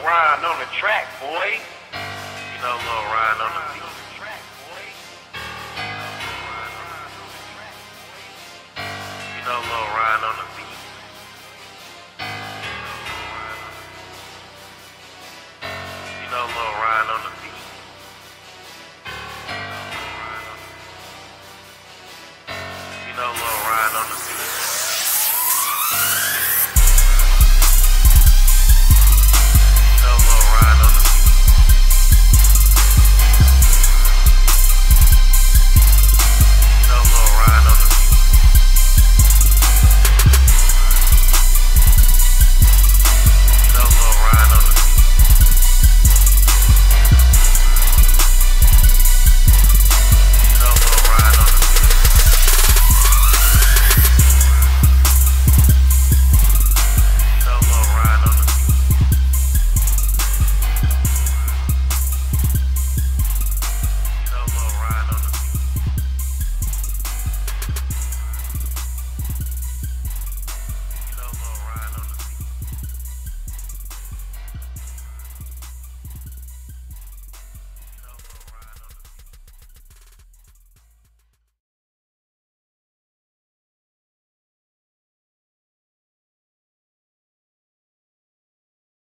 Ryan on the track, boy. You know Lil Ryan on the beat. You know Lil Ryan on the